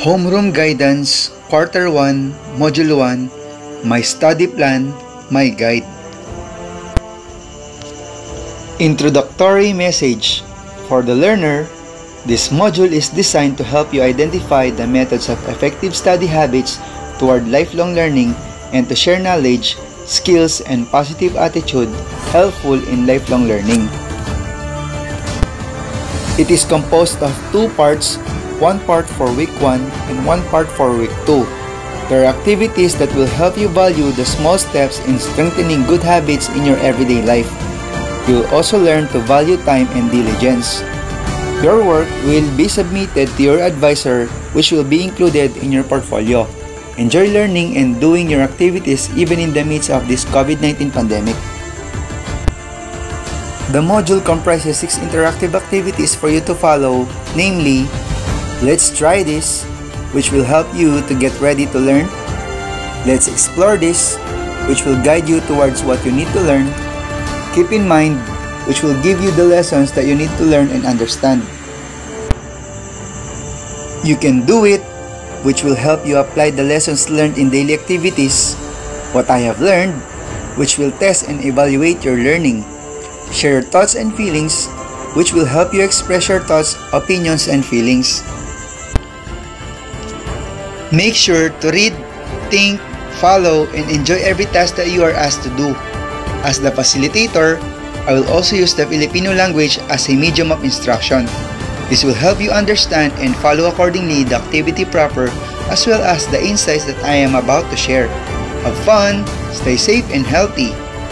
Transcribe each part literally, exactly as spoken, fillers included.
Homeroom Guidance, Quarter one, Module one, My Study Plan, My Guide. Introductory Message. For the learner, this module is designed to help you identify the methods of effective study habits toward lifelong learning and to share knowledge, skills, and positive attitude helpful in lifelong learning. It is composed of two parts, one part for week one and one part for week two. There are activities that will help you value the small steps in strengthening good habits in your everyday life. You will also learn to value time and diligence. Your work will be submitted to your advisor, which will be included in your portfolio. Enjoy learning and doing your activities even in the midst of this COVID nineteen pandemic. The module comprises six interactive activities for you to follow, namely, Let's Try This, which will help you to get ready to learn. Let's Explore This, which will guide you towards what you need to learn. Keep in Mind, which will give you the lessons that you need to learn and understand. You Can Do It, which will help you apply the lessons learned in daily activities. What I Have Learned, which will test and evaluate your learning. Share your thoughts and feelings, which will help you express your thoughts, opinions, and feelings. Make sure to read, think, follow, and enjoy every task that you are asked to do. As the facilitator, I will also use the Filipino language as a medium of instruction. This will help you understand and follow accordingly the activity proper as well as the insights that I am about to share. Have fun, stay safe and healthy.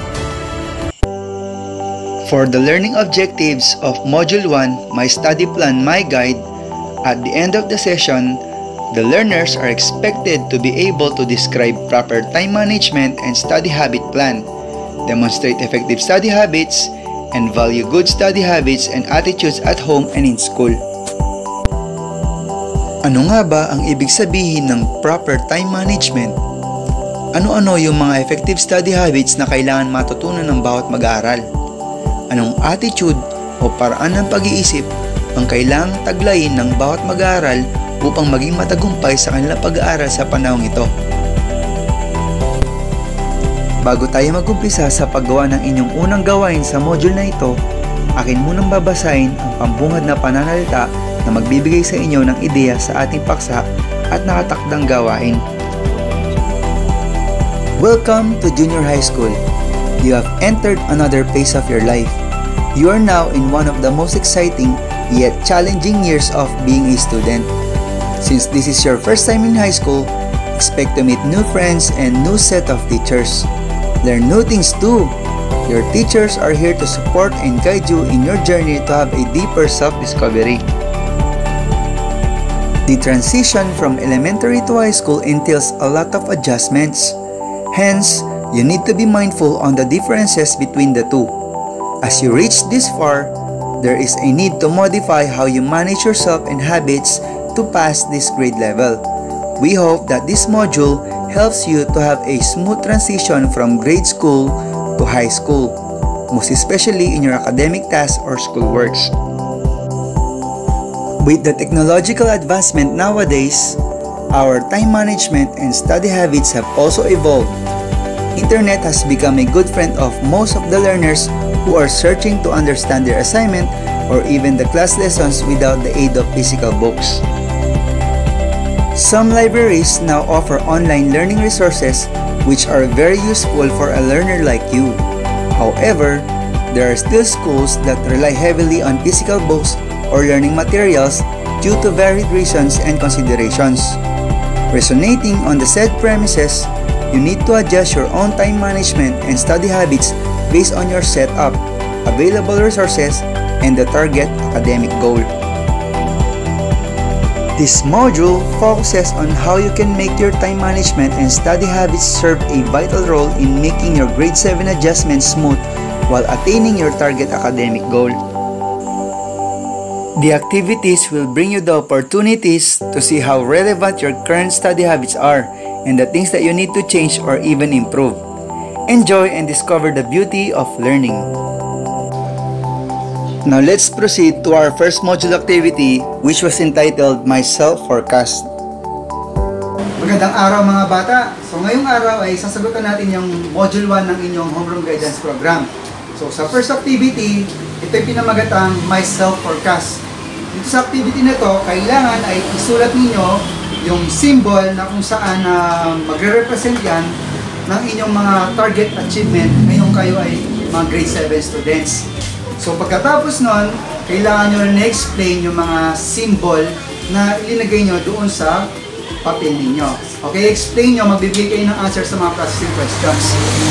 For the learning objectives of Module one, My Study Plan, My Guide, at the end of the session, the learners are expected to be able to describe proper time management and study habit plan, demonstrate effective study habits, and value good study habits and attitudes at home and in school. Ano nga ba ang ibig sabihin ng proper time management? Ano-ano yung mga effective study habits na kailangan matutunan ng bawat mag-aaral? Anong attitude o paraan ng pag-iisip ang kailangang taglayin ng bawat mag-aaral upang maging matagumpay sa kanilang pag-aaral sa panahong ito? Bago tayo mag-umpisa sa paggawa ng inyong unang gawain sa module na ito, akin munang babasahin ang pambungad na pananalita na magbibigay sa inyo ng ideya sa ating paksa at nakatakdang gawain. Welcome to Junior High School. You have entered another phase of your life. You are now in one of the most exciting yet challenging years of being a student. Since this is your first time in high school, expect to meet new friends and new set of teachers. Learn new things too. Your teachers are here to support and guide you in your journey to have a deeper self-discovery. The transition from elementary to high school entails a lot of adjustments. Hence, you need to be mindful on the differences between the two. As you reach this far, there is a need to modify how you manage yourself and habits to pass this grade level. We hope that this module helps you to have a smooth transition from grade school to high school, most especially in your academic tasks or schoolworks. With the technological advancement nowadays, our time management and study habits have also evolved. Internet has become a good friend of most of the learners who are searching to understand their assignment or even the class lessons without the aid of physical books. Some libraries now offer online learning resources which are very useful for a learner like you. However, there are still schools that rely heavily on physical books or learning materials due to varied reasons and considerations. Resonating on the said premises, you need to adjust your own time management and study habits based on your setup, available resources, and the target academic goal. This module focuses on how you can make your time management and study habits serve a vital role in making your grade seven adjustments smooth while attaining your target academic goal. The activities will bring you the opportunities to see how relevant your current study habits are and the things that you need to change or even improve. Enjoy and discover the beauty of learning. Now let's proceed to our first module activity, which was entitled My Self-Forecast. Magandang araw mga bata! So ngayong araw ay sasagutan natin yung Module one ng inyong Homeroom Guidance Program. So sa first activity, ito yung pinamagatang My Self-Forecast. Dito sa activity na to, kailangan ay isulat ninyo yung symbol na kung saan uh, magre-represent yan ng inyong mga target achievement ngayong kayo ay mga grade seven students. So pagkatapos nun, kailangan nyo na explain yung mga symbol na ilinagay nyo doon sa papel ninyo. Okay, explain nyo, magbibigay kayo ng answer sa mga processing questions.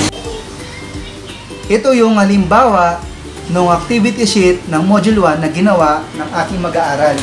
Ito yung halimbawa ng activity sheet ng Module one na ginawa ng aking mag-aaral.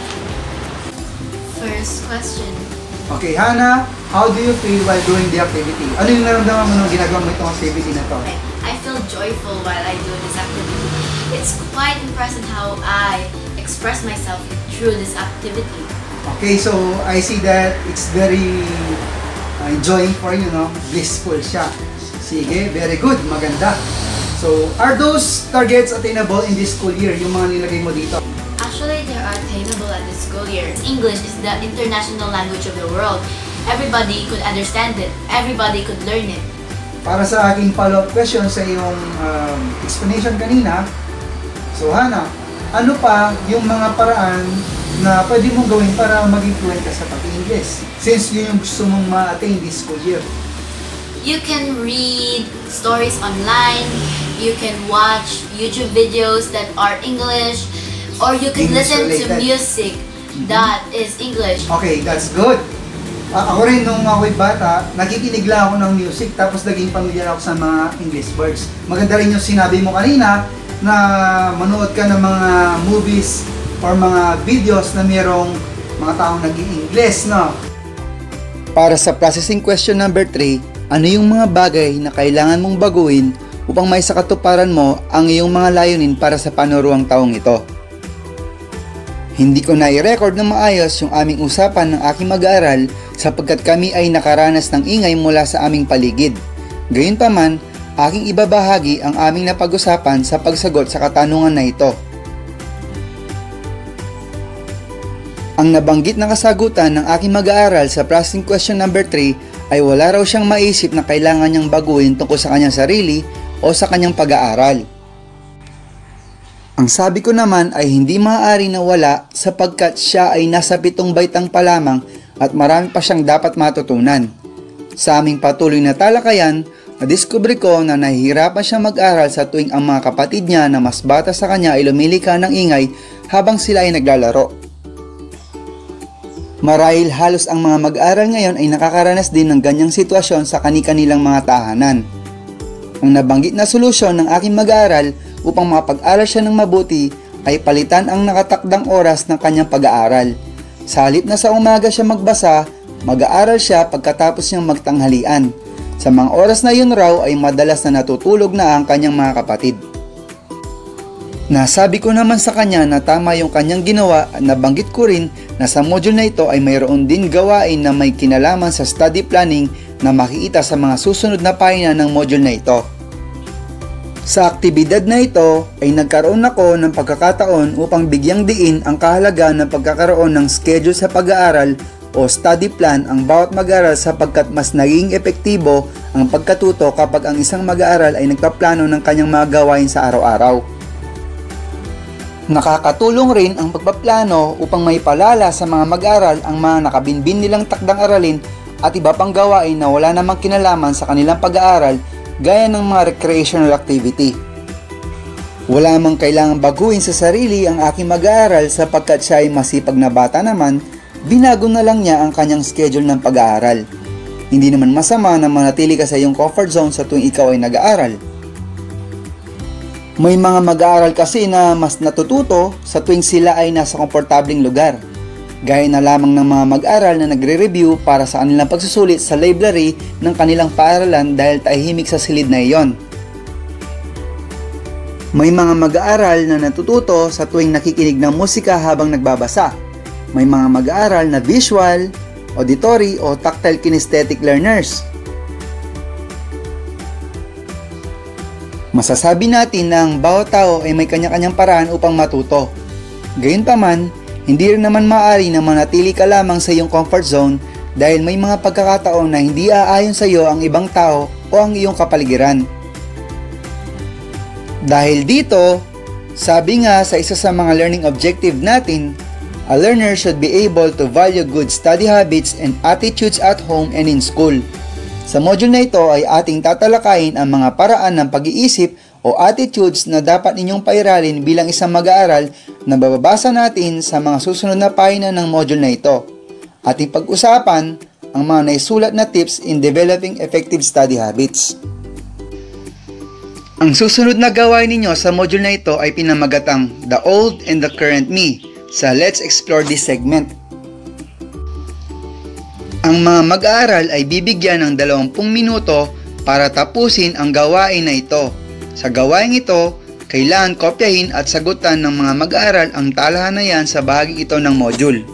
First question. Okay, Hannah, how do you feel while doing the activity? Ano yung naramdaman mo nung ginagawa mo itong activity na to? I feel joyful while I do this activity. It's quite impressive how I express myself through this activity. Okay, so I see that it's very uh, enjoying for you, no? Blissful siya. Sige, very good, maganda. So, are those targets attainable in this school year, yung mga nilagay mo dito? Actually, they are attainable at this school year. English is the international language of the world. Everybody could understand it. Everybody could learn it. Para sa aking follow-up question sa iyong um, explanation kanina, so Hannah, ano pa yung mga paraan na pwede mong gawin para maging fluent ka sa pag-English? Since yun yung gusto mong ma-attain this school year. You can read stories online, you can watch YouTube videos that are English, or you can English listen related. to music Mm-hmm. that is English. Okay, that's good. Uh, ako rin nung ako'y bata, nakikinig lang ako ng music tapos naging pamilyar ako sa mga English words. Maganda rin yung sinabi mo kanina na manood ka ng mga movies or mga videos na mayroong mga taong nag-i-English, no? Para sa processing question number three, ano yung mga bagay na kailangan mong baguhin upang may sakatuparan mo ang iyong mga layunin para sa panuruang taong ito? Hindi ko na i-record ng maayos yung aming usapan ng aking mag-aaral sapagkat kami ay nakaranas ng ingay mula sa aming paligid. Gayunpaman, aking ibabahagi ang aming napag-usapan sa pagsagot sa katanungan na ito. Ang nabanggit na kasagutan ng aking mag-aaral sa processing question number three ay wala raw siyang maisip na kailangan niyang baguhin tungkol sa kanyang sarili o sa kanyang pag-aaral. Ang sabi ko naman ay hindi maaari na wala sapagkat siya ay nasa pitong baitang pa lamang at marami pa siyang dapat matutunan. Sa aming patuloy na talakayan, nadiskubre ko na nahihirapan siyang mag-aral sa tuwing ang mga kapatid niya na mas bata sa kanya ay lumilika ng ingay habang sila ay naglalaro. Marahil halos ang mga mag-aral ngayon ay nakakaranas din ng ganyang sitwasyon sa kani-kanilang mga tahanan. Ang nabanggit na solusyon ng aking mag-aaral upang makapag-aral siya ng mabuti ay palitan ang nakatakdang oras ng kanyang pag-aaral. Sa halip na sa umaga siya magbasa, mag-aaral siya pagkatapos niyang magtanghalian. Sa mga oras na yun raw ay madalas na natutulog na ang kanyang mga kapatid. Nasabi ko naman sa kanya na tama yung kanyang ginawa at nabanggit ko rin na sa module na ito ay mayroon din gawain na may kinalaman sa study planning na makikita sa mga susunod na pahina ng module na ito. Sa aktibidad na ito ay nagkaroon ako ng pagkakataon upang bigyang diin ang kahalagaan ng pagkakaroon ng schedule sa pag-aaral o study plan ang bawat mag-aaral sapagkat mas naging epektibo ang pagkatuto kapag ang isang mag-aaral ay nagpaplano ng kanyang mga gawain sa araw-araw. Nakakatulong rin ang pagpaplano upang may palala sa mga mag-aaral ang mga nakabinbin nilang takdang aralin at iba pang gawain na wala namang kinalaman sa kanilang pag-aaral gaya ng mga recreational activity. Wala mang kailangang baguhin sa sarili ang aking mag-aaral sapagkat siya ay masipag na bata naman, binago na lang niya ang kanyang schedule ng pag-aaral. Hindi naman masama na manatili ka sa iyong comfort zone sa tuwing ikaw ay nag-aaral. May mga mag-aaral kasi na mas natututo sa tuwing sila ay nasa komportabling lugar. Gaya na lamang ng mga mag-aaral na nagre-review para sa kanilang pagsusulit sa library ng kanilang paaralan dahil tahimik sa silid na iyon. May mga mag-aaral na natututo sa tuwing nakikinig ng musika habang nagbabasa. May mga mag-aaral na visual, auditory o tactile kinesthetic learners. Masasabi natin na ang bawat tao ay may kanya-kanyang paraan upang matuto. Gayunpaman, hindi rin naman maaari na manatili ka lamang sa iyong comfort zone dahil may mga pagkakataon na hindi aayon sa iyo ang ibang tao o ang iyong kapaligiran. Dahil dito, sabi nga sa isa sa mga learning objective natin, a learner should be able to value good study habits and attitudes at home and in school. Sa module na ito ay ating tatalakayin ang mga paraan ng pag-iisip o attitudes na dapat ninyong pairalin bilang isang mag-aaral na bababasa natin sa mga susunod na pahina ng module na ito. Ating pag-usapan ang mga naisulat na tips in developing effective study habits. Ang susunod na gawain ninyo sa module na ito ay pinamagatang The Old and the Current Me sa Let's Explore this segment. Ang mga mag-aaral ay bibigyan ng dalawampung minuto para tapusin ang gawain na ito. Sa gawain ito, kailangan kopyahin at sagutan ng mga mag-aaral ang talahanayan sa bahaging ito ng module.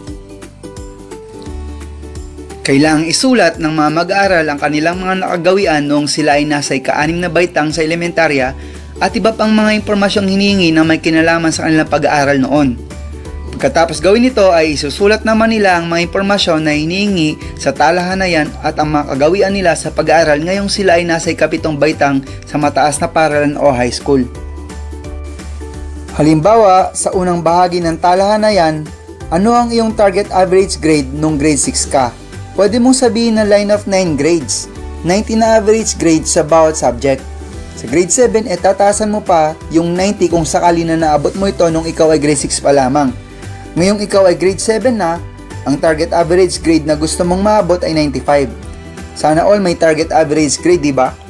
Kailangang isulat ng mga mag-aaral ang kanilang mga nakagawian noong sila ay nasa ika-anim na baitang sa elementarya at iba pang mga impormasyong hinihingi na may kinalaman sa kanilang pag-aaral noon. Pagkatapos gawin ito ay isusulat naman nila ang mga impormasyon na hinihingi sa talahanayan at ang mga kagawian nila sa pag-aaral ngayong sila ay nasa ikapitong baitang sa mataas na paaralan o high school. Halimbawa, sa unang bahagi ng talahanayan, ano ang iyong target average grade nung grade six ka? Pwede mong sabihin na line of nine grades, ninety na average grade sa bawat subject. Sa grade seven, e tatasan mo pa yung ninety kung sakali na naabot mo ito nung ikaw ay grade six pa lamang. Ngayong ikaw ay grade seven na, ang target average grade na gusto mong maabot ay ninety-five. Sana all may target average grade, di ba?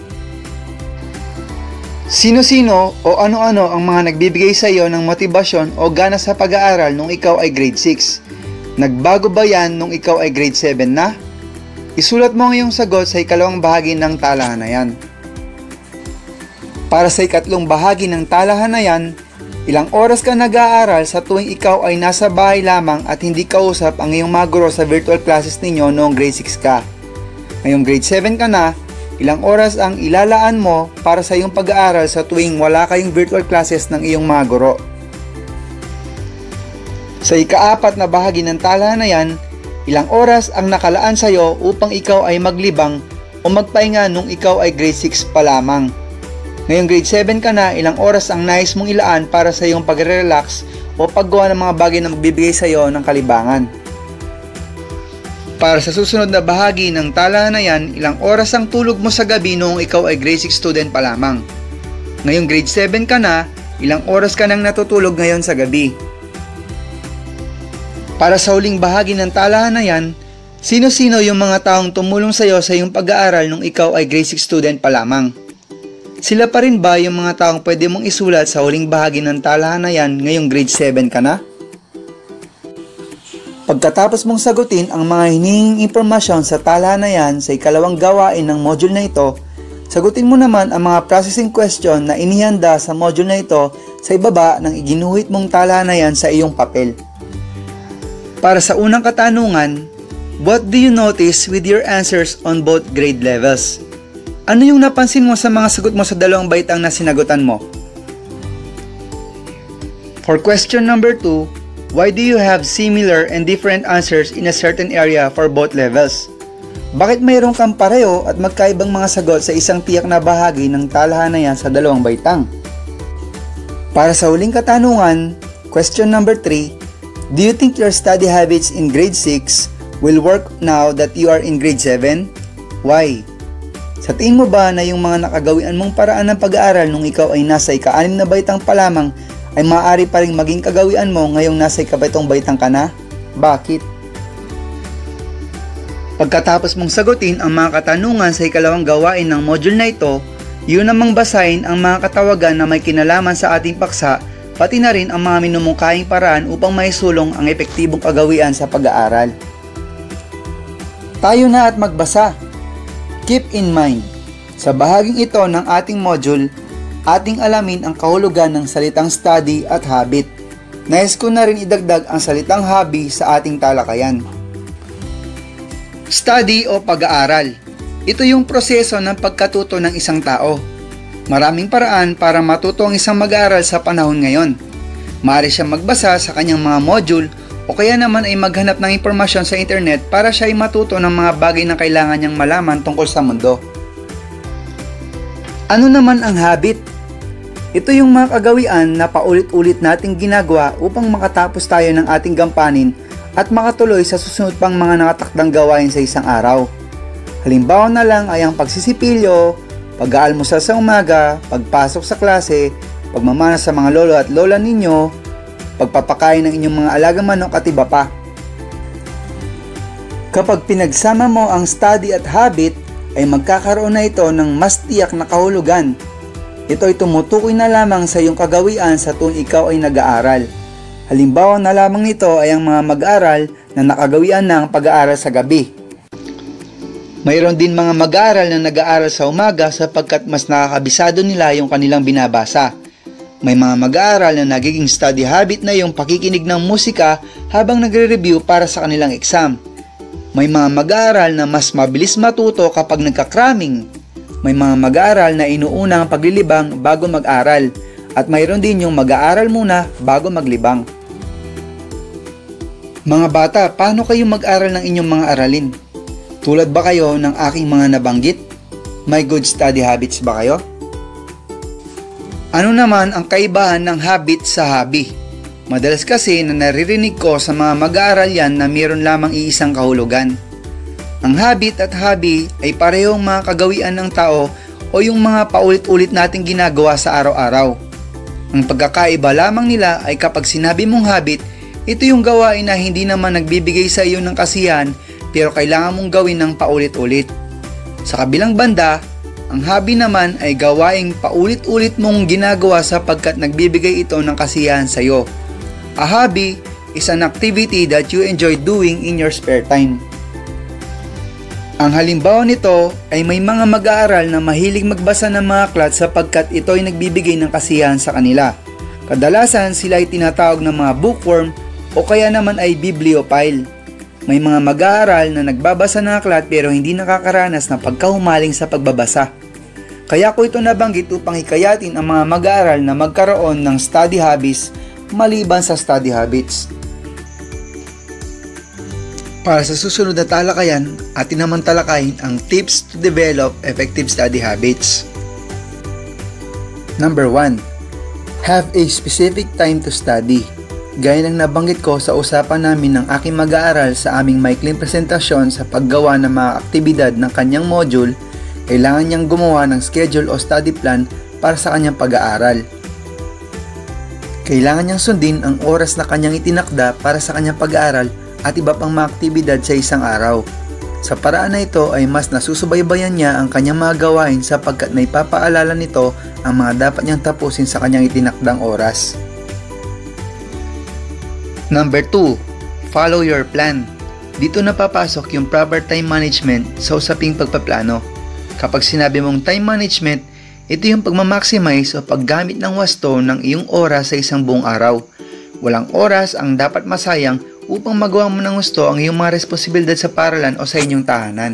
Sino-sino o ano-ano ang mga nagbibigay sa iyo ng motibasyon o gana sa pag-aaral nung ikaw ay grade six? Nagbago ba yan nung ikaw ay grade seven na? Isulat mo ang iyong sagot sa ikalawang bahagi ng talahanayan. Para sa ikatlong bahagi ng talahanayan, ilang oras ka nag-aaral sa tuwing ikaw ay nasa bahay lamang at hindi kausap ang iyong mga guro sa virtual classes ninyo noong grade six ka. Ngayong grade seven ka na, ilang oras ang ilalaan mo para sa iyong pag-aaral sa tuwing wala kayong virtual classes ng iyong mga guro. Sa ikaapat na bahagi ng talahanayan, ilang oras ang nakalaan sa iyo upang ikaw ay maglibang o magpahinga nung ikaw ay grade six pa lamang. Ngayong grade seven ka na, ilang oras ang nais mong ilaan para sa iyong pagre-relax o paggawa ng mga bagay na magbibigay sa iyo ng kalibangan. Para sa susunod na bahagi ng talahanayan, ilang oras ang tulog mo sa gabi noong ikaw ay grade six student pa lamang. Ngayong grade seven ka na, ilang oras ka nang natutulog ngayon sa gabi. Para sa huling bahagi ng talahanayan, sino-sino yung mga taong tumulong sa iyo sa iyong pag-aaral nung ikaw ay grade six student pa lamang? Sila pa rin ba yung mga taong pwede mong isulat sa huling bahagi ng talahanayan ngayong grade seven ka na? Pagkatapos mong sagutin ang mga hinihinging impormasyon sa talahanayan sa ikalawang gawain ng module na ito, sagutin mo naman ang mga processing question na inihanda sa module na ito sa ibaba ng iginuhit mong talahanayan sa iyong papel. Para sa unang katanungan, what do you notice with your answers on both grade levels? Ano yung napansin mo sa mga sagot mo sa dalawang baitang na sinagutan mo? For question number two, why do you have similar and different answers in a certain area for both levels? Bakit mayroon kang pareho at magkaibang mga sagot sa isang tiyak na bahagi ng talahanayan sa dalawang baitang? Para sa huling katanungan, question number three, do you think your study habits in grade six will work now that you are in grade seven? Why? Sa tingin mo ba na yung mga nakagawian mong paraan ng pag-aaral nung ikaw ay nasa ika-anim na baitang pa lamang ay maaari pa rin maging kagawian mo ngayong nasa ikapitong baitang ka na? Bakit? Pagkatapos mong sagutin ang mga katanungan sa ikalawang gawain ng module na ito, yun namang basahin ang mga katawagan na may kinalaman sa ating paksa, pati na rin ang mga minumungkahing paraan upang maisulong ang epektibong kagawian sa pag-aaral. Tayo na at magbasa. Keep in mind, sa bahaging ito ng ating module, ating alamin ang kahulugan ng salitang study at habit. Nais ko na rin idagdag ang salitang hobby sa ating talakayan. Study o pag-aaral. Ito yung proseso ng pagkatuto ng isang tao. Maraming paraan para matuto ang isang mag-aaral sa panahon ngayon. Maaari siyang magbasa sa kanyang mga module o kaya naman ay maghanap ng impormasyon sa internet para siya ay matuto ng mga bagay na kailangan niyang malaman tungkol sa mundo. Ano naman ang habit? Ito yung mga kagawian na paulit-ulit nating ginagawa upang makatapos tayo ng ating gampanin at makatuloy sa susunod pang mga nakatakdang gawain sa isang araw. Halimbawa na lang ay ang pagsisipilyo, pag-aalmusal sa umaga, pagpasok sa klase, pagmamana sa mga lolo at lola ninyo, pagpapakain ng inyong mga alagang manok at iba pa. Kapag pinagsama mo ang study at habit, ay magkakaroon na ito ng mas tiyak na kahulugan. Ito ay tumutukoy na lamang sa iyong kagawian sa tuwing ikaw ay nag-aaral. Halimbawa na lamang nito ay ang mga mag-aaral na nakagawian ng pag-aaral sa gabi. Mayroon din mga mag-aaral na nag-aaral sa umaga sapagkat mas nakakabisado nila yung kanilang binabasa. May mga mag-aaral na nagiging study habit na yung pakikinig ng musika habang nagre-review para sa kanilang exam. May mga mag-aaral na mas mabilis matuto kapag nagka-cramming. May mga mag-aaral na inuuna ang paglilibang bago mag-aral. At mayroon din yung mag-aaral muna bago maglibang. Mga bata, paano kayo mag-aral ng inyong mga aralin? Tulad ba kayo ng aking mga nabanggit? May good study habits ba kayo? Ano naman ang kaibahan ng habit sa hobby? Madalas kasi na naririnig ko sa mga mag-aaral yan na mayroon lamang iisang kahulugan. Ang habit at hobby ay parehong mga kagawian ng tao o yung mga paulit-ulit nating ginagawa sa araw-araw. Ang pagkakaiba lamang nila ay kapag sinabi mong habit, ito yung gawain na hindi naman nagbibigay sa iyo ng kasiyahan pero kailangan mong gawin ng paulit-ulit. Sa kabilang banda, ang hobby naman ay gawaing paulit-ulit mong ginagawa sapagkat nagbibigay ito ng kasiyahan sa iyo. A hobby is an activity that you enjoy doing in your spare time. Ang halimbawa nito ay may mga mag-aaral na mahilig magbasa ng mga aklat sapagkat ito ay nagbibigay ng kasiyahan sa kanila. Kadalasan sila ay tinatawag ng mga bookworm o kaya naman ay bibliophile. May mga mag-aaral na nagbabasa ng aklat pero hindi nakakaranas ng pagkahumaling sa pagbabasa. Kaya ko ito nabanggit upang hikayatin ang mga mag-aaral na magkaroon ng study hobbies maliban sa study habits. Para sa susunod na talakayan, atin naman talakayin ang tips to develop effective study habits. Number one. Have a specific time to study. Gaya ng nabanggit ko sa usapan namin ng aking mag-aaral sa aming maikling presentasyon sa paggawa ng mga aktibidad ng kanyang module, kailangan niyang gumawa ng schedule o study plan para sa kanyang pag-aaral. Kailangan niyang sundin ang oras na kanyang itinakda para sa kanyang pag-aaral at iba pang mga aktibidad sa isang araw. Sa paraan na ito ay mas nasusubaybayan niya ang kanyang mga gawain sapagkat naipapaalala nito ang mga dapat niyang tapusin sa kanyang itinakdang oras. Number two. Follow your plan. Dito na papasok yung proper time management sa usaping pagpaplano. Kapag sinabi mong time management, ito yung pagmamaximize o paggamit ng wasto ng iyong oras sa isang buong araw. Walang oras ang dapat masayang upang magawa mo ng gusto ang iyong mga responsibilidad sa paaralan o sa inyong tahanan.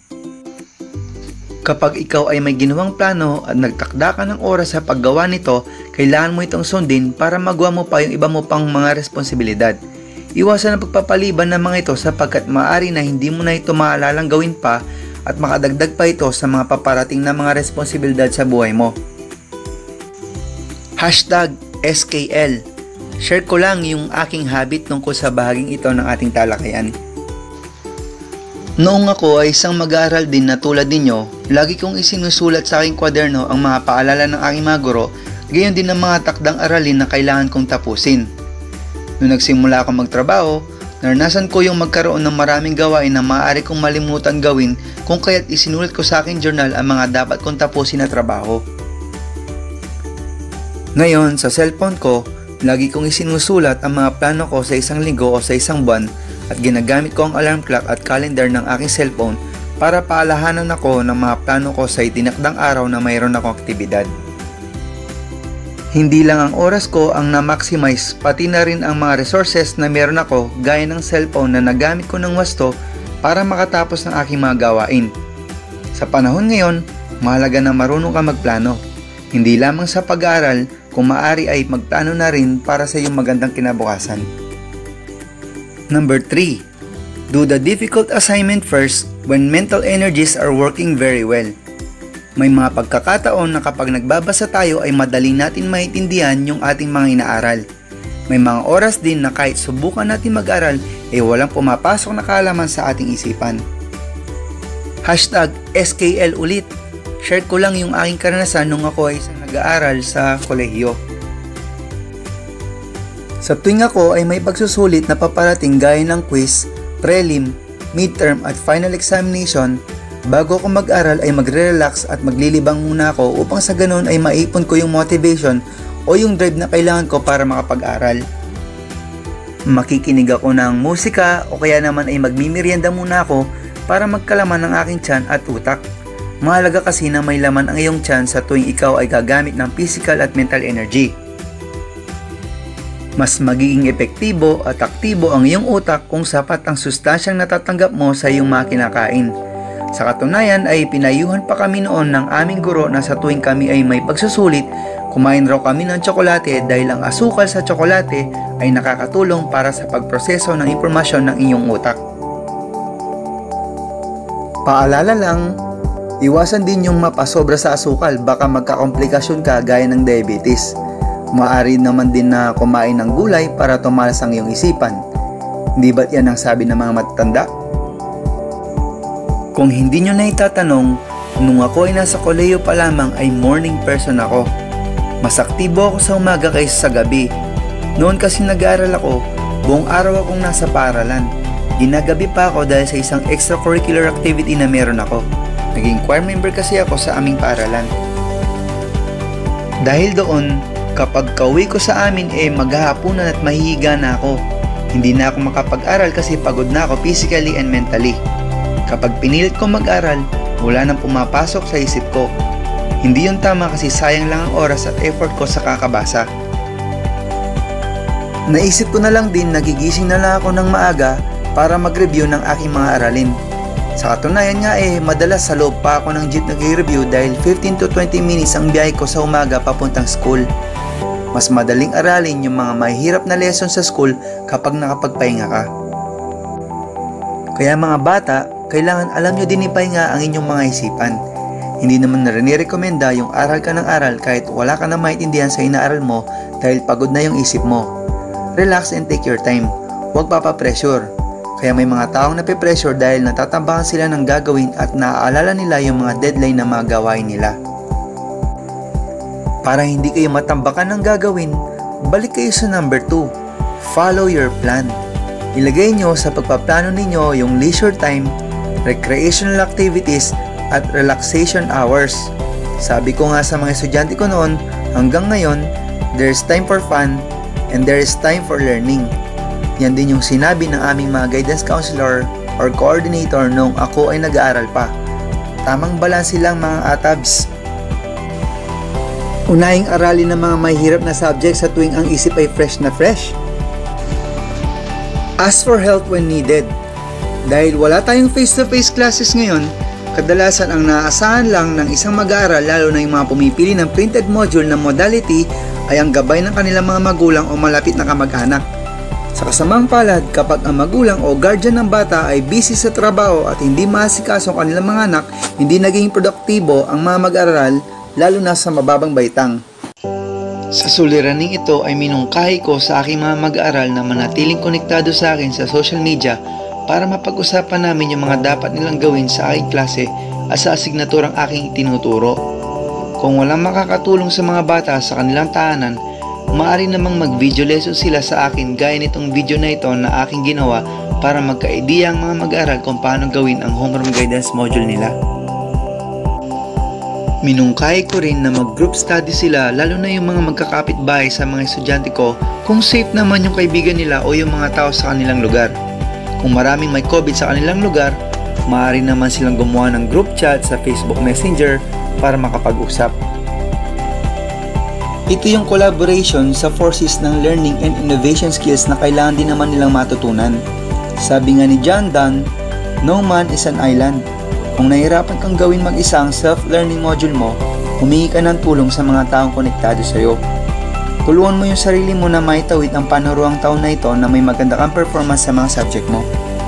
Kapag ikaw ay may ginawang plano at nagtakda ka ng oras sa paggawa nito, kailangan mo itong sundin para magawa mo pa yung iba mo pang mga responsibilidad. Iwasan ang pagpapaliban ng mga ito sapagkat maaari na hindi mo na ito maalalang gawin pa at makadagdag pa ito sa mga paparating na mga responsibilidad sa buhay mo. Hashtag S K L. Share ko lang yung aking habit tungkol sa bahaging ito ng ating talakayan. Noong ako ay isang mag-aaral din na tulad ninyo, lagi kong isinusulat sa aking kwaderno ang mga paalala ng aking mga guro, gayon din ang mga takdang aralin na kailangan kong tapusin. Noong nagsimula akong magtrabaho, naranasan ko yung magkaroon ng maraming gawain na maaari kong malimutan gawin kung kaya't isinulat ko sa aking journal ang mga dapat kong tapusin na trabaho. Ngayon, sa cellphone ko, lagi kong isinusulat ang mga plano ko sa isang linggo o sa isang buwan at ginagamit ko ang alarm clock at calendar ng aking cellphone para paalahanan ako ng mga plano ko sa itinakdang araw na mayroon akong aktibidad. Hindi lang ang oras ko ang na-maximize, pati na rin ang mga resources na meron ako gaya ng cellphone na nagamit ko ng wasto para makatapos ng aking mga gawain. Sa panahon ngayon, mahalaga na marunong ka magplano. Hindi lamang sa pag-aaral, kung maaari ay magplano na rin para sa iyong magandang kinabukasan. Number three. Do the difficult assignment first when mental energies are working very well. May mga pagkakataon na kapag nagbabasa tayo ay madali natin maintindihan yung ating mga inaaral. May mga oras din na kahit subukan natin mag-aral ay walang pumapasok na kaalaman sa ating isipan. Hashtag S K L ulit. Share ko lang yung aking karanasan nung ako ay isang nag-aaral sa kolehiyo. Sa tuwing ako ay may pagsusulit na paparating gaya ng quiz, prelim, midterm at final examination, bago ako mag-aral ay magre-relax at maglilibang muna ako upang sa ganun ay maipon ko yung motivation o yung drive na kailangan ko para makapag-aral. Makikinig ako ng musika o kaya naman ay magmimerienda muna ako para magkalaman ng aking tiyan at utak. Mahalaga kasi na may laman ang iyong tiyan sa tuwing ikaw ay gagamit ng physical at mental energy. Mas magiging epektibo at aktibo ang iyong utak kung sapat ang sustansyang natatanggap mo sa iyong mga kinakain. Sa katunayan ay pinayuhan pa kami noon ng aming guro na sa tuwing kami ay may pagsusulit, kumain raw kami ng tsokolate dahil ang asukal sa tsokolate ay nakakatulong para sa pagproseso ng impormasyon ng iyong utak. Paalala lang, iwasan din yung mapasobra sa asukal, baka magkakomplikasyon ka gaya ng diabetes. Maaari naman din na kumain ng gulay para tumalas ang iyong isipan. Hindi ba't yan ang sabi ng mga matatanda? Kung hindi nyo na itatanong, nung ako ay nasa kolehiyo pa lamang ay morning person ako. Mas aktibo ako sa umaga kaysa sa gabi. Noon kasi nag-aaral ako, buong araw akong nasa paaralan. Ginagabi pa ako dahil sa isang extracurricular activity na meron ako. Naging choir member kasi ako sa aming paaralan. Dahil doon, kapag kauwi ko sa amin eh maghahapunan at mahihiga na ako. Hindi na ako makapag-aral kasi pagod na ako physically and mentally. Kapag pinilit ko mag-aral, wala nang pumapasok sa isip ko. Hindi yun tama kasi sayang lang ang oras at effort ko sa kakabasa. Naisip ko na lang din nagigising na lang ako ng maaga para mag-review ng aking mga aralin. Sa katunayan nga eh, madalas sa loob pa ako ng jeep nag-review dahil fifteen to twenty minutes ang biyahe ko sa umaga papuntang school. Mas madaling aralin yung mga mahihirap na lesson sa school kapag nakapagpahinga ka. Kaya mga bata, kailangan alam nyo din ipahinga ang inyong mga isipan. Hindi naman na rin-rekomenda yung aral ka ng aral kahit wala ka na maintindihan sa inaaral mo dahil pagod na yung isip mo. Relax and take your time. Huwag papapressure. Kaya may mga taong nape-pressure dahil natatambakan sila ng gagawin at naaalala nila yung mga deadline na mga gawain nila. Para hindi kayo matambakan ng gagawin, balik kayo sa number two. Follow your plan. Ilagay nyo sa pagpaplano ninyo yung leisure time, recreational activities, at relaxation hours. Sabi ko nga sa mga estudyante ko noon, hanggang ngayon, there's time for fun and there is time for learning. Yan din yung sinabi ng aming mga guidance counselor or coordinator nung ako ay nag-aaral pa. Tamang balanse lang mga atabs. Unahing aralin ng mga mahihirap na subject sa tuwing ang isip ay fresh na fresh. Ask for help when needed. Dahil wala tayong face-to-face classes ngayon, kadalasan ang naaasahan lang ng isang mag-aaral lalo na yung mga pumipili ng printed module na modality ay ang gabay ng kanilang mga magulang o malapit na kamag-anak. Sa kasamang palad, kapag ang magulang o guardian ng bata ay busy sa trabaho at hindi maasikaso ang kanilang mga anak, hindi naging produktibo ang mga mag-aaral lalo na sa mababang baitang. Sa suliraning ito ay minungkahi ko sa aking mga mag-aaral na manatiling konektado sa akin sa social media para mapag-usapan namin yung mga dapat nilang gawin sa aking klase at sa asignaturang aking itinuturo. Kung walang makakatulong sa mga bata sa kanilang tahanan, maaari namang mag-video lesson sila sa akin gaya nitong video na ito na aking ginawa para magka-idea ang mga mag-aaral kung paano gawin ang homeroom guidance module nila. Minungkahi ko rin na mag-group study sila lalo na yung mga magkakapit-bahay sa mga estudyante ko kung safe naman yung kaibigan nila o yung mga tao sa kanilang lugar. Kung maraming may COVID sa kanilang lugar, maaari naman silang gumawa ng group chat sa Facebook Messenger para makapag-usap. Ito yung collaboration sa forces ng learning and innovation skills na kailangan din naman nilang matutunan. Sabi nga ni John Donne, no man is an island. Kung nahihirapan kang gawin mag-isa ang self-learning module mo, humingi ka ng tulong sa mga taong konektado sa iyo. Tulungan mo yung sarili mo na maitawid ang panaruang taon na ito na may maganda kang performance sa mga subject mo.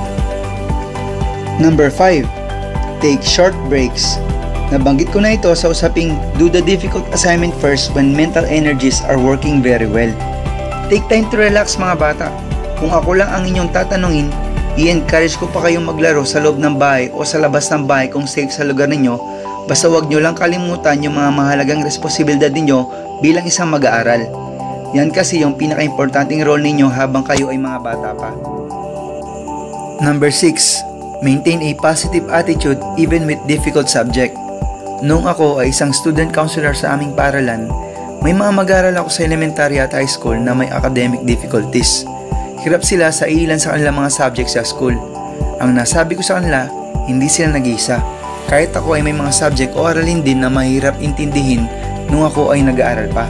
Number five. Take short breaks. Nabanggit ko na ito sa usaping do the difficult assignment first when mental energies are working very well. Take time to relax mga bata. Kung ako lang ang inyong tatanungin, i-encourage ko pa kayong maglaro sa loob ng bahay o sa labas ng bahay kung safe sa lugar ninyo. Basta wag nyo lang kalimutan yung mga mahalagang responsibilidad ninyo bilang isang mag-aaral. Yan kasi yung pinaka-importanting role ninyo habang kayo ay mga bata pa. Number six. Maintain a positive attitude even with difficult subject. Noong ako ay isang student counselor sa aming paaralan, may mga mag-aaral ako sa elementary at high school na may academic difficulties. Hirap sila sa ilan sa kanilang mga subjects sa school. Ang nasabi ko sa kanila, hindi sila nag-iisa. Kahit ako ay may mga subject o aralin din na mahirap intindihin nung ako ay nag-aaral pa.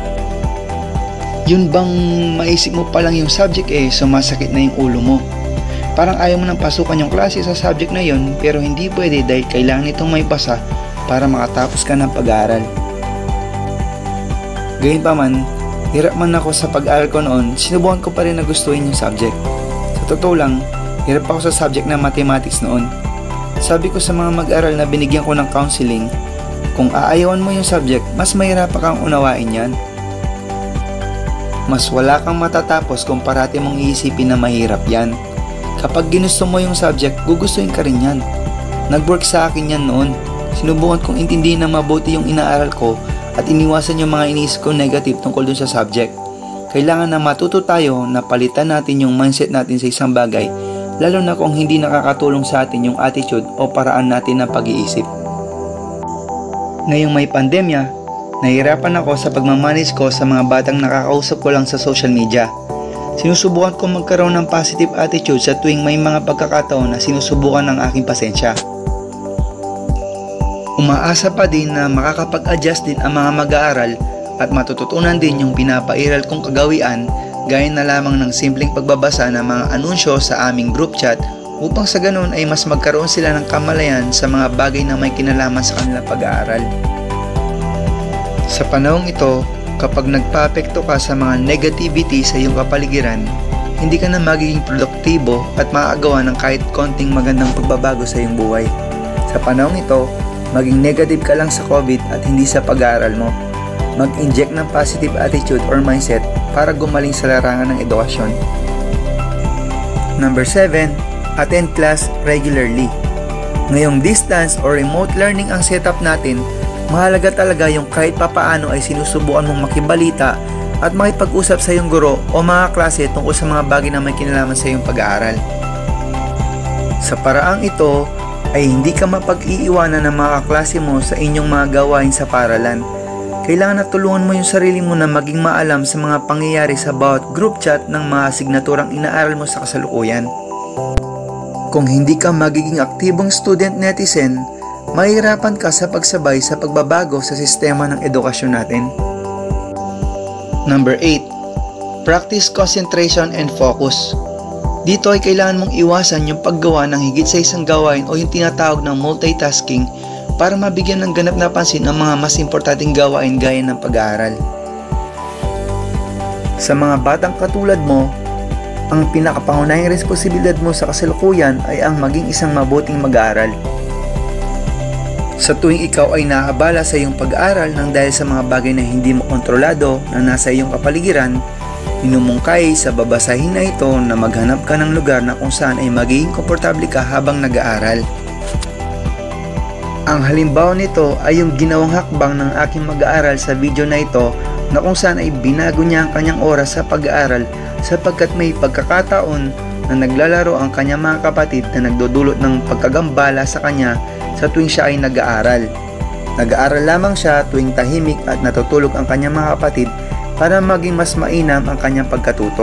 Yun bang maisip mo pa lang yung subject eh, sumasakit na yung ulo mo. Parang ayaw mo nang pasukan yung klase sa subject na yun, pero hindi pwede dahil kailangan itong may pasa para makatapos ka ng pag-aaral. Gayunpaman, hirap man ako sa pag-aaral ko noon, sinubukan ko pa rin na gustuhin yung subject. Sa totoo lang, hirap ako sa subject na mathematics noon. Sabi ko sa mga mag-aaral na binigyan ko ng counseling, kung aayawan mo yung subject, mas mahirap kang unawain yan. Mas wala kang matatapos kung parati mong iisipin na mahirap yan. Kapag ginusto mo yung subject, gugustuhin ka rin yan. Nag-work sa akin yan noon. Sinubukan kong intindihin na mabuti yung inaaral ko at iniwasan yung mga iniisip ko negative tungkol dun sa subject. Kailangan na matuto tayo na palitan natin yung mindset natin sa isang bagay, lalo na kung hindi nakakatulong sa atin yung attitude o paraan natin ng pag-iisip. Ngayong may pandemya, nahihirapan ako sa pagmamanage ko sa mga batang nakakausap ko lang sa social media. Sinusubukan ko magkaroon ng positive attitude sa tuwing may mga pagkakataon na sinusubukan ng aking pasensya. Umaasa pa din na makakapag-adjust din ang mga mag-aaral at matututunan din yung pinapairal kong kagawian gaya na lamang ng simpleng pagbabasa ng mga anunsyo sa aming group chat upang sa ganun ay mas magkaroon sila ng kamalayan sa mga bagay na may kinalaman sa kanilang pag-aaral. Sa panahong ito, kapag nagpa-apekto ka sa mga negativity sa iyong kapaligiran, hindi ka na magiging produktibo at makagawa ng kahit konting magandang pagbabago sa iyong buhay. Sa panahong ito, maging negative ka lang sa COVID at hindi sa pag-aaral mo. Mag-inject ng positive attitude or mindset para gumaling sa larangan ng edukasyon. Number seven. Attend class regularly. Ngayong distance or remote learning ang setup natin, mahalaga talaga yung kahit papaano ay sinusubukan mong makibalita at makipag-usap sa iyong guro o mga klase tungkol sa mga bagay na may kinalaman sa iyong pag-aaral. Sa paraang ito ay hindi ka mapag-iiwanan ng mga kaklase mo sa inyong mga gawain sa paaralan. Kailangan na tulungan mo yung sarili mo na maging maalam sa mga pangyayari sa bawat group chat ng mga asignaturang inaaral mo sa kasalukuyan. Kung hindi ka magiging aktibong student netizen, mahihirapan ka sa pagsabay sa pagbabago sa sistema ng edukasyon natin. Number eight. Practice concentration and focus. Dito ay kailangan mong iwasan yung paggawa ng higit sa isang gawain o yung tinatawag ng multitasking para mabigyan ng ganap na pansin ang mga mas importanteng gawain gaya ng pag-aaral. Sa mga batang katulad mo, ang pinakapangunahing responsibilidad mo sa kasalukuyan ay ang maging isang mabuting mag-aaral. Sa tuwing ikaw ay naaabala sa iyong pag-aaral nang dahil sa mga bagay na hindi mo kontrolado na nasa iyong kapaligiran, minumungkay sa babasahin na ito na maghanap ka ng lugar na kung saan ay magiging komportable ka habang nag-aaral. Ang halimbawa nito ay yung ginawang hakbang ng aking mag-aaral sa video na ito na kung saan ay binago niya ang kanyang oras sa pag-aaral sapagkat may pagkakataon na naglalaro ang kanyang mga kapatid na nagdudulot ng pagkagambala sa kanya sa tuwing siya ay nag-aaral. Nag-aaral lamang siya tuwing tahimik at natutulog ang kanyang mga kapatid para maging mas mainam ang kanyang pagkatuto.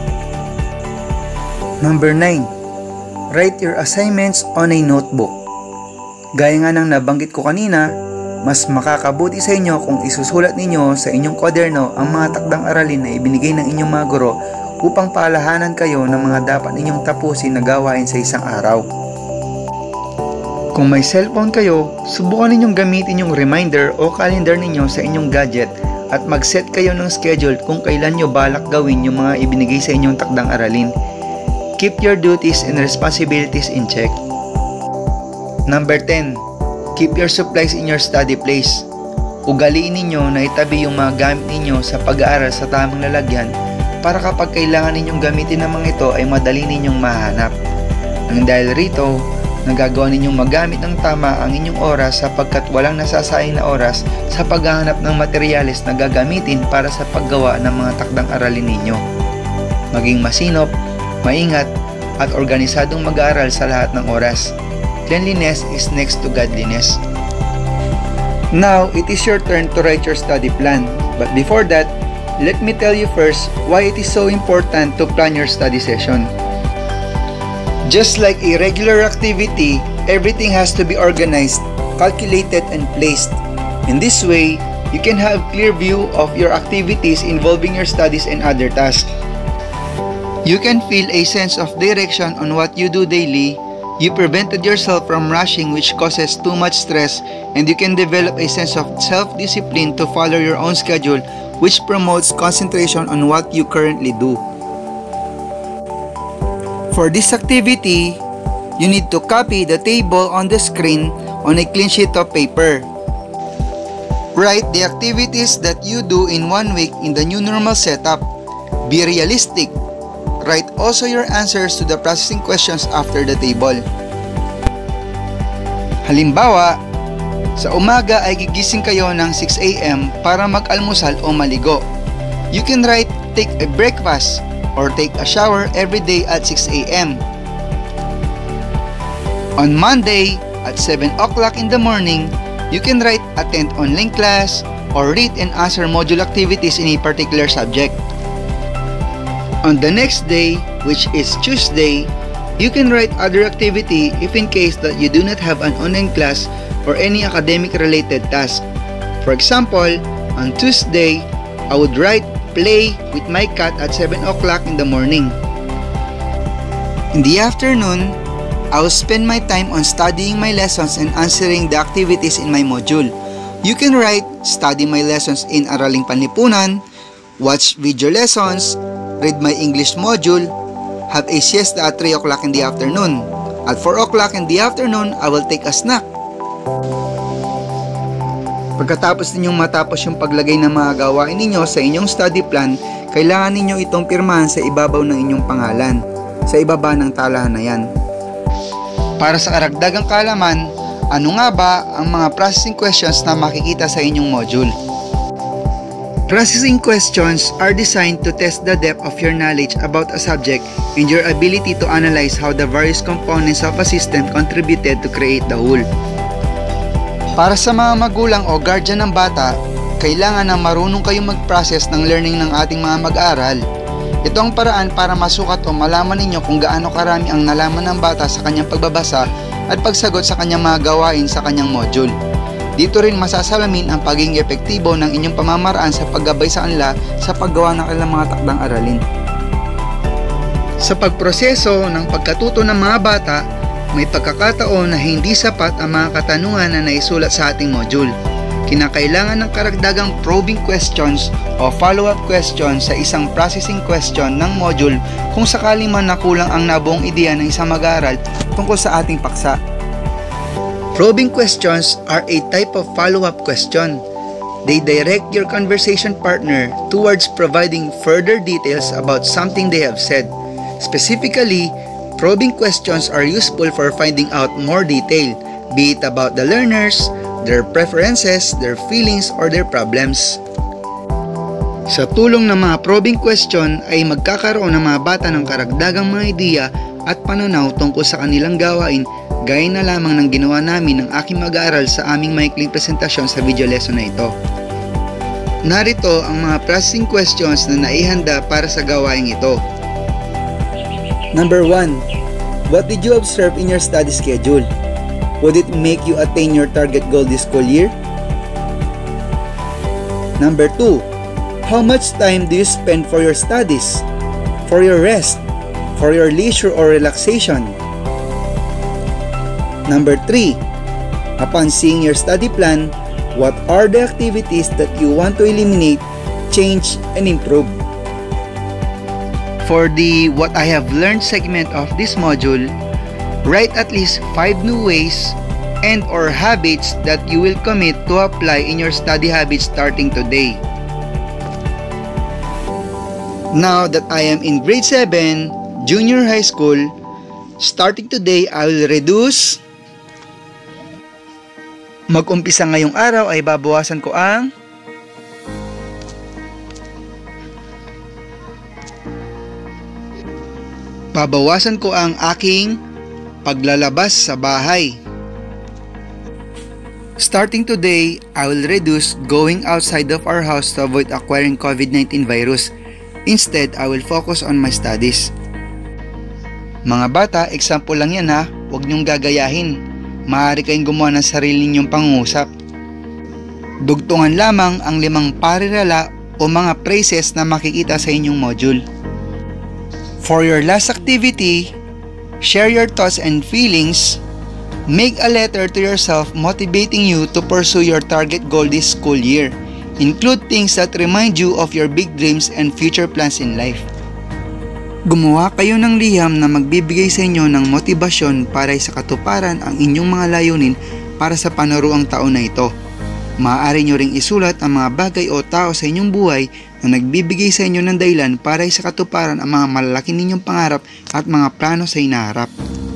Number nine. Write your assignments on a notebook. Gaya nga ng nabanggit ko kanina, mas makakabuti sa inyo kung isusulat ninyo sa inyong kwaderno ang mga takdang aralin na ibinigay ng inyong mga guro upang paalahanan kayo ng mga dapat ninyong tapusin na gawain sa isang araw. Kung may cellphone kayo, subukan ninyong gamitin yung reminder o calendar ninyo sa inyong gadget at mag-set kayo ng schedule kung kailan nyo balak gawin yung mga ibinigay sa inyong takdang aralin. Keep your duties and responsibilities in check. Number ten. Keep your supplies in your study place. Ugaliin ninyo na itabi yung mga gamit ninyo sa pag-aaral sa tamang lalagyan para kapag kailangan ninyong gamitin ng mga ito ay madali ninyong mahanap. Nang dahil rito, nagagawa ninyong magamit ng tama ang inyong oras sapagkat walang nasasayang na oras sa paghahanap ng materyales na gagamitin para sa paggawa ng mga takdang aralin ninyo. Maging masinop, maingat, at organisadong mag-aaral sa lahat ng oras. Cleanliness is next to godliness. Now, it is your turn to write your study plan. But before that, let me tell you first why it is so important to plan your study session. Just like a regular activity, everything has to be organized, calculated, and placed. In this way, you can have clear view of your activities involving your studies and other tasks. You can feel a sense of direction on what you do daily. You prevented yourself from rushing, which causes too much stress, and you can develop a sense of self-discipline to follow your own schedule, which promotes concentration on what you currently do. For this activity, you need to copy the table on the screen on a clean sheet of paper. Write the activities that you do in one week in the new normal setup. Be realistic. Write also your answers to the processing questions after the table. Halimbawa, sa umaga ay gigising kayo ng six a m para mag-almusal o maligo. You can write take a breakfast or take a shower every day at six a m On Monday at seven o'clock in the morning, you can write attend online class or read and answer module activities in a particular subject. On the next day, which is Tuesday, you can write other activity if in case that you do not have an online class or any academic related task. For example, on Tuesday, I would write play with my cat at seven o'clock in the morning. In the afternoon, I will spend my time on studying my lessons and answering the activities in my module. You can write study my lessons in Araling Panlipunan, watch video lessons, read my English module, have a siesta at three o'clock in the afternoon. At four o'clock in the afternoon, I will take a snack. Pagkatapos ninyong matapos yung paglagay ng mga gawain ninyo sa inyong study plan, kailangan ninyo itong pirmahan sa ibabaw ng inyong pangalan, sa ibaba ng talahan na yan. Para sa karagdagang kaalaman, ano nga ba ang mga processing questions na makikita sa inyong module? Processing questions are designed to test the depth of your knowledge about a subject and your ability to analyze how the various components of a system contributed to create the whole. Para sa mga magulang o guardian ng bata, kailangan na marunong kayong mag-process ng learning ng ating mga mag-aaral. Ito ang paraan para masukat o malaman ninyo kung gaano karami ang nalaman ng bata sa kanyang pagbabasa at pagsagot sa kanyang mga gawain sa kanyang module. Dito rin masasalamin ang pagiging epektibo ng inyong pamamaraan sa paggabay sa kanila sa paggawa ng kanilang mga takdang aralin. Sa pagproseso ng pagkatuto ng mga bata, may pagkakataon na hindi sapat ang mga katanungan na naisulat sa ating module. Kinakailangan ng karagdagang probing questions o follow-up questions sa isang processing question ng module kung sakaling man nakulang ang nabuong ideya ng isang mag-aaral tungkol sa ating paksa. Probing questions are a type of follow-up question. They direct your conversation partner towards providing further details about something they have said. Specifically, probing questions are useful for finding out more detail, be it about the learners, their preferences, their feelings, or their problems. Sa tulong ng mga probing question ay magkakaroon ng mga bata ng karagdagang mga ideya at pananaw tungkol sa kanilang gawain, gaya na lamang ng ginawa namin ng aking mag-aaral sa aming maikling presentasyon sa video lesson na ito. Narito ang mga processing questions na naihanda para sa gawain ito. Number one. What did you observe in your study schedule? Would it make you attain your target goal this school year? Number two. How much time do you spend for your studies, for your rest, for your leisure or relaxation? Number three. Upon seeing your study plan, What are the activities that you want to eliminate, change, and improve? For the What I Have Learned segment of this module, write at least five new ways and or habits that you will commit to apply in your study habits starting today. Now that I am in grade seven, junior high school, starting today I will reduce. Mag-umpisa ngayong araw ay babawasan ko ang Babawasan ko ang aking paglalabas sa bahay. Starting today, I will reduce going outside of our house to avoid acquiring COVID nineteen virus. Instead, I will focus on my studies. Mga bata, example lang yan ha, huwag niyong gagayahin. Maaari kayong gumawa ng sarili ninyong pangungusap. Dugtungan lamang ang limang parirala o mga phrases na makikita sa inyong module. For your last activity, share your thoughts and feelings. Make a letter to yourself motivating you to pursue your target goal this school year. Include things that remind you of your big dreams and future plans in life. Gumawa kayo ng liham na magbibigay sa inyo ng motibasyon para sa katuparan ang inyong mga layunin para sa panaruang taon na ito. Maaari nyo ring isulat ang mga bagay o tao sa inyong buhay na nagbibigay sa inyo ng dahilan para sa katuparan ang mga malalaki ninyong pangarap at mga plano sa hinaharap.